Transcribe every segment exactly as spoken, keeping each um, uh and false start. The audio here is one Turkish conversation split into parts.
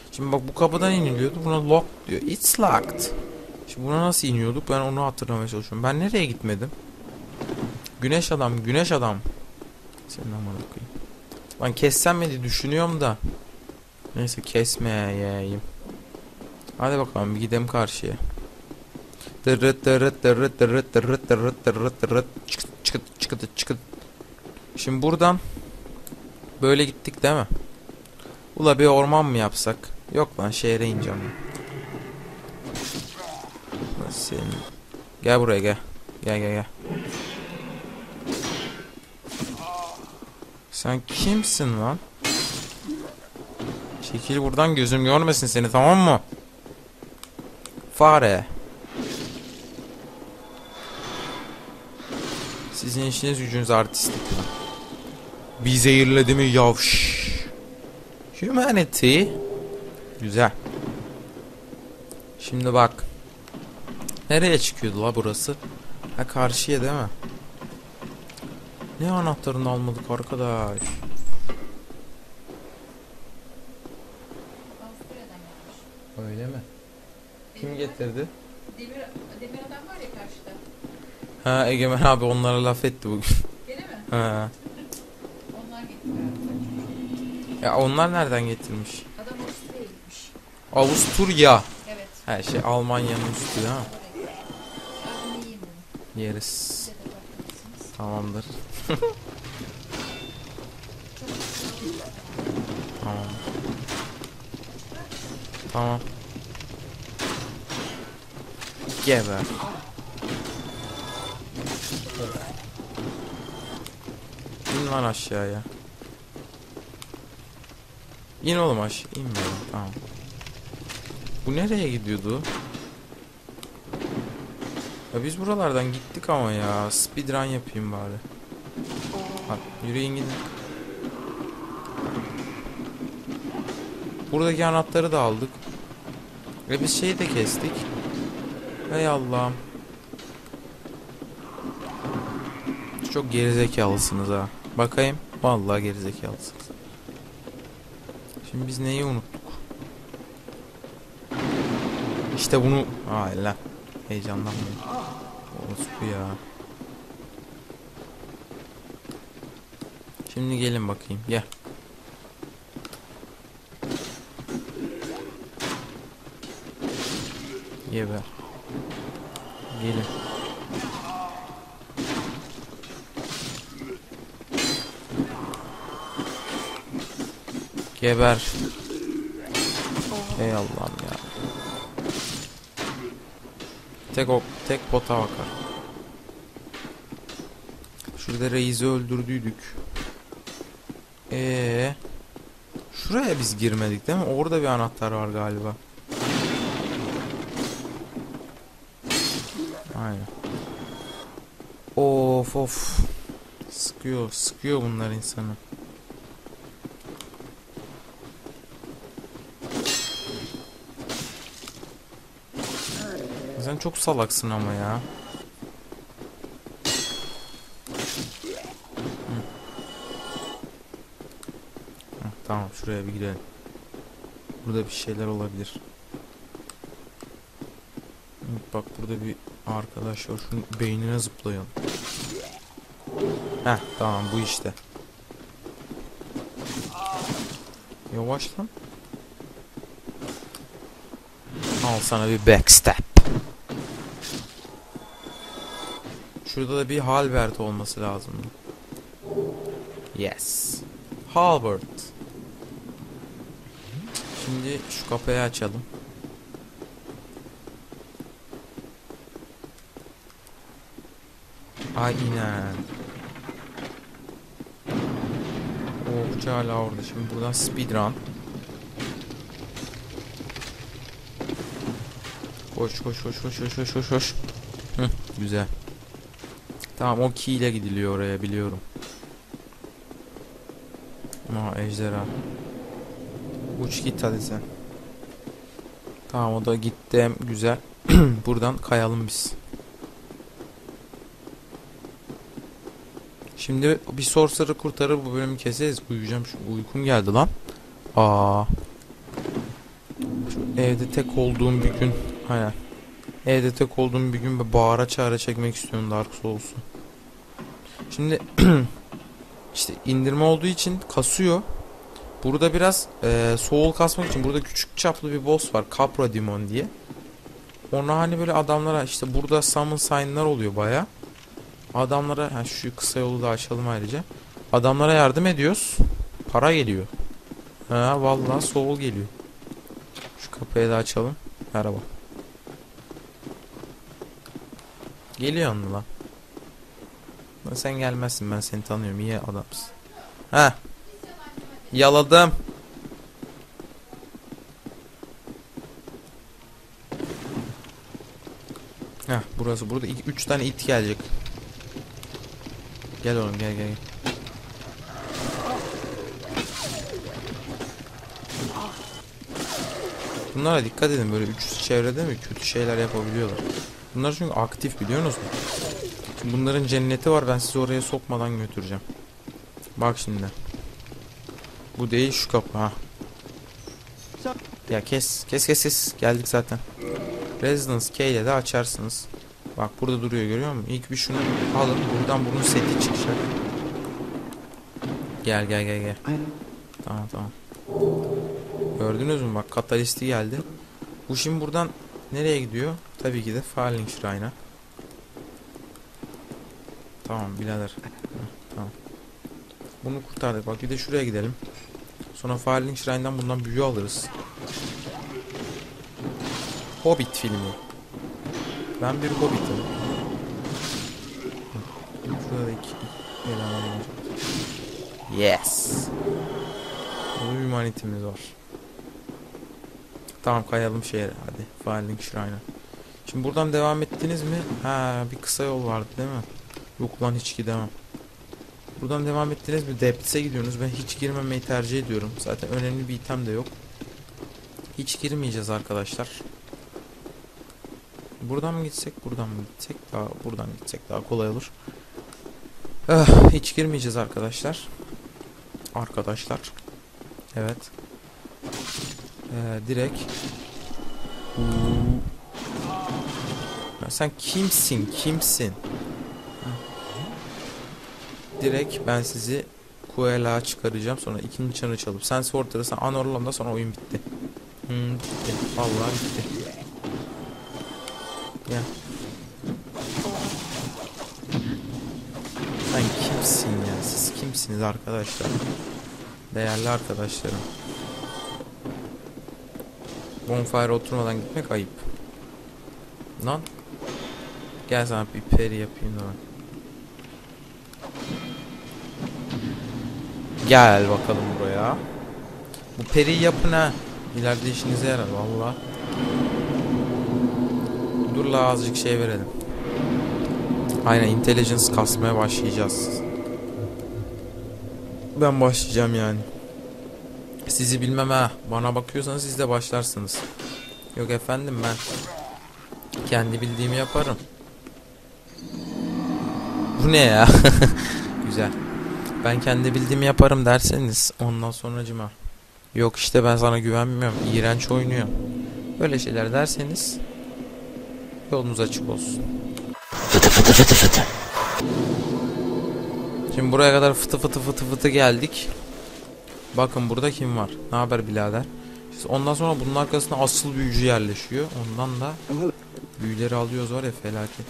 Şimdi bak bu kapıdan iniliyordu. Buna lock diyor. It's locked. Şimdi buna nasıl iniyorduk? Ben onu hatırlamaya çalışıyorum. Ben nereye gitmedim? Güneş adam, güneş adam. Senin amına koyayım. Ben kessem mi diye düşünüyorum da. Neyse kesmeyeyim. Hadi bakalım bir gidelim karşıya. Dırıt dırıt dırıt dırıt dırıt dırıt dırıt dırıt çıkıt çıkıt çıkıt çıkıt. Şimdi buradan böyle gittik değil mi? Ula bir orman mı yapsak? Yok lan şehre ineceğim. Senin. Gel buraya gel. Gel gel gel. Sen kimsin lan? Çekil buradan gözüm görmesin seni tamam mı? Fare. Sizin işiniz gücünüz artistlik lan. Bir zehirledi mi yavş. Humanity. Güzel. Şimdi bak. Nereye çıkıyordu la burası? Ha karşıya değil mi? Ne anahtarını almadık arkadaş? Öyle mi? Kim getirdi? Demir, demir adam var ya karşıda. Ha Egemen abi onlara laf etti bugün. Gene mi? Ha. Onlar getiriyor. Ya onlar nereden getirmiş? Adam Avusturya'ya gitmiş. Avusturya. Evet. Her şey Almanya'nın üstü ha. Ben yiyeyim bunu. Yeriz. Size de bakarsınız. Tamamdır. Tamam. Tamam. Geber. İn lan aşağıya. İn oğlum aşağı. İn böyle. Tamam. Bu nereye gidiyordu? Ya biz buralardan gittik ama ya. Speedrun yapayım bari. Hadi yürüyün gidin. Buradaki anahtarı da aldık. Ve biz şeyi de kestik. Ey Allah'ım. Çok gerizekalısınız ha. Bakayım. Vallahi gerizekalısınız. Şimdi biz neyi unuttuk? İşte bunu... Ay lan. Heyecanlanmayın. Orası bu ya. Şimdi gelin bakayım. Gel. Geber. Gelin. Geber. Ey Allah'ım ya. Tek o tek bota bakar. Şurada reisi öldürdüydük. Ee, şuraya biz girmedik değil mi? Orada bir anahtar var galiba. Aynen. Of of. Sıkıyor, sıkıyor bunlar insanı. Sen çok salaksın ama ya. Hı. Hı, tamam şuraya bir gidelim. Burada bir şeyler olabilir. Bak burada bir arkadaş var. Şunun beynine zıplayalım. Heh tamam bu işte. Yavaş lan. Al sana bir backstab. Şurada da bir Halbert olması lazım. Yes. Halbert. Şimdi şu kapıyı açalım. Aynen. O uçağı hala orada. Şimdi buradan speedrun. Koş koş koş koş koş koş koş koş. Hı, güzel. Tamam o key ile gidiliyor oraya biliyorum. Aa ejderha. Uç git hadi sen. Tamam o da gitti hem güzel. Buradan kayalım biz. Şimdi bir sorcer'ı kurtarır bu bölümü keseriz. Uyuyacağım şu uykum geldi lan. Aa. Evde tek olduğum bir gün. Aynen. Evde tek olduğum bir gün ve bağıra çağıra çekmek istiyorum Dark Souls'u. Şimdi işte indirme olduğu için kasıyor. Burada biraz e, soul kasmak için burada küçük çaplı bir boss var. Capra Demon diye. Ona hani böyle adamlara işte burada summon sign'lar oluyor baya. Adamlara yani şu kısa yolu da açalım ayrıca. Adamlara yardım ediyoruz. Para geliyor. Ha vallahi soul geliyor. Şu kapıyı da açalım. Merhaba. Geliyor mu lan? Lan sen gelmezsin, ben seni tanıyorum, iyi adamsın. Ha. Yaladım. Heh, burası. Burada iki, üç tane it gelecek. Gel oğlum, gel gel gel. Bunlara dikkat edin, böyle üç çevrede mi kötü şeyler yapabiliyorlar. Bunlar çünkü aktif, biliyorsunuz mu? Şimdi bunların cenneti var, ben sizi oraya sokmadan götüreceğim. Bak şimdi. Bu değil, şu kapı ha. Ya kes kes kes kes, geldik zaten. Residence Key ile de açarsınız. Bak burada duruyor, görüyor musun? İlk bir şunu alın, buradan bunun seti çıkacak. Gel gel gel gel. Tamam tamam. Gördünüz mü, bak katalisti geldi. Bu şimdi buradan nereye gidiyor? Tabii ki de Falling Shrine'a. Tamam birader. Heh, tamam. Bunu kurtardık, bak bir de şuraya gidelim. Sonra Falling Shrine'dan bundan büyü alırız. Hobbit filmi. Ben bir Hobbit'im. Şurada da iki eleman olacak. Yes. Burada bir manitimiz var. Tamam, kayalım şehre hadi. Falling Shrine'a. Şimdi buradan devam ettiniz mi? Ha, bir kısa yol vardı değil mi? Yok lan, hiç gidemem. Buradan devam ettiniz mi? Depths'e gidiyorsunuz. Ben hiç girmemeyi tercih ediyorum. Zaten önemli bir item de yok. Hiç girmeyeceğiz arkadaşlar. Buradan mı gitsek, buradan mı gitsek? Daha buradan gitsek daha kolay olur. Ah, hiç girmeyeceğiz arkadaşlar. Arkadaşlar. Evet. Ee, direkt. Ya sen kimsin? Kimsin? Direkt ben sizi Kuela'a çıkaracağım, sonra ikinci çanı çalıp sen sortarırsan Anorlan'da, sonra oyun bitti. Hmm, bitti. Vallahi bitti. Ya. Sen kimsin ya? Siz kimsiniz arkadaşlar? Değerli arkadaşlarım. Bonfire oturmadan gitmek ayıp. Lan. Gel sana bir peri yapayım da ben. Gel bakalım buraya. Bu periyi yapın ha. İleride işinize yarar valla. Dur la, azıcık şey verelim. Aynen, intelligence kasmaya başlayacağız. Ben başlayacağım yani. Sizi bilmem ha. Bana bakıyorsanız siz de başlarsınız. Yok efendim, ben kendi bildiğimi yaparım. Bu ne ya? Güzel. Ben kendi bildiğimi yaparım derseniz ondan sonracıma. Yok işte ben sana güvenmiyorum, İğrenç oynuyor. Böyle şeyler derseniz yolunuz açık olsun. Fıtı fıtı fıtı fıtı. Şimdi buraya kadar fıtı fıtı fıtı fıtı geldik. Bakın burada kim var? Ne haber birader? İşte ondan sonra bunun arkasına asıl büyücü yerleşiyor. Ondan da büyüleri alıyoruz var ya, felaket.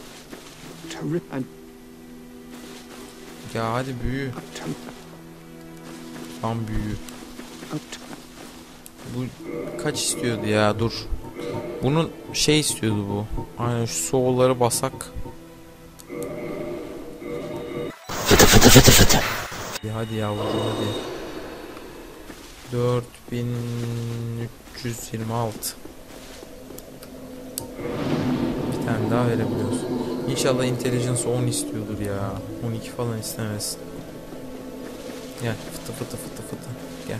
Ya hadi büyü. Tam büyü. Bu kaç istiyordu ya, dur. Bunun şey istiyordu bu. Aynen, şu soğulları basak. Fıtı fıtı fıtı fıtı. Hadi, hadi yavrum hadi. dört bin üç yüz yirmi altı. Bir tane daha verebiliyoruz. İnşallah intelligence on istiyordur ya. on iki falan istemez. Gel fıtı fıtı fıtı fıtı. Gel.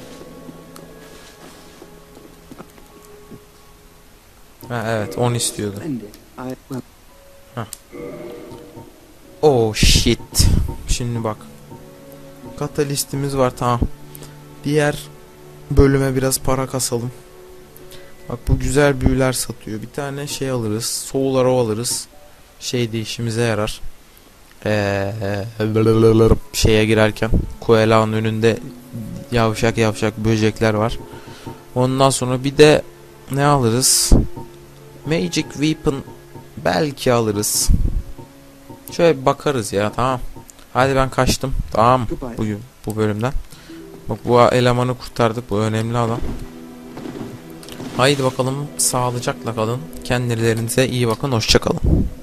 Ha evet, on istiyordu. Ha. Oh shit. Şimdi bak. Katalistimiz var, tamam. Diğer bölüme biraz para kasalım. Bak bu güzel büyüler satıyor. Bir tane şey alırız. Soul Arrow alırız. Şey de işimize yarar. Ee, şeye girerken Koela'nın önünde yavşak yavşak böcekler var. Ondan sonra bir de ne alırız? Magic Weapon belki alırız. Şöyle bir bakarız ya, tamam. Hadi ben kaçtım. Tamam. Bugün bu bölümden. Bak bu elemanı kurtardık. Bu önemli adam. Haydi bakalım, sağlıcakla kalın. Kendilerinize iyi bakın. Hoşça kalın.